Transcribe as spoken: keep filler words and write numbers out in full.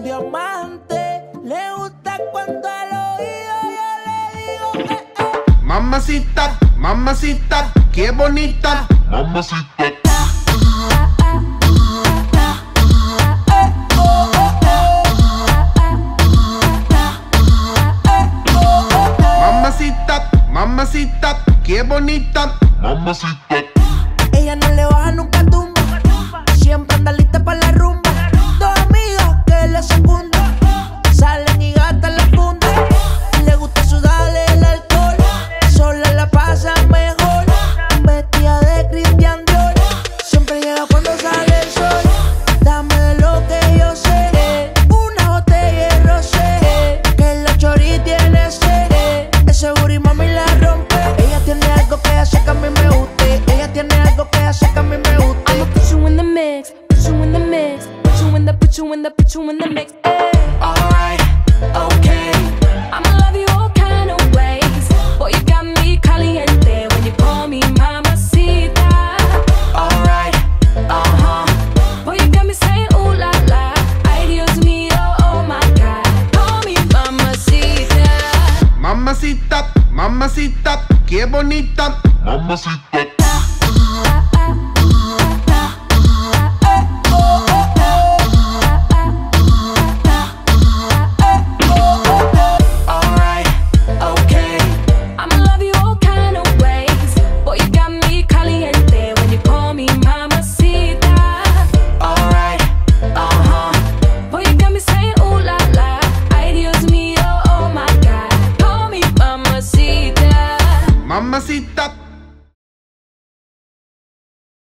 un diamante. Le gusta cuando al oído yo le digo, eh, eh. Mamacita, mamacita, qué bonita. Mamacita. Mamacita, mamacita, qué bonita. Mamacita. Ella no le baja nunca tumba. Siempre anda lista para la rumba. Dos amigas que le secundan. Salen y gastan la funda. Le gusta sudarle el alcohol. Sola la pasa mejor. Vestida de Christian Dior. Siempre llega cuando sale el sol. Dame de lo que yo sé. Una botella de rosé. Que la chori tiene sed. Ese booty mami la rompe. Ella tiene algo que hace que a mí me guste. Ella tiene algo que hace que a mí me guste. I'ma put you in the mix, put you in the mix, put you in the, put you in the, put you in the mix. Ay.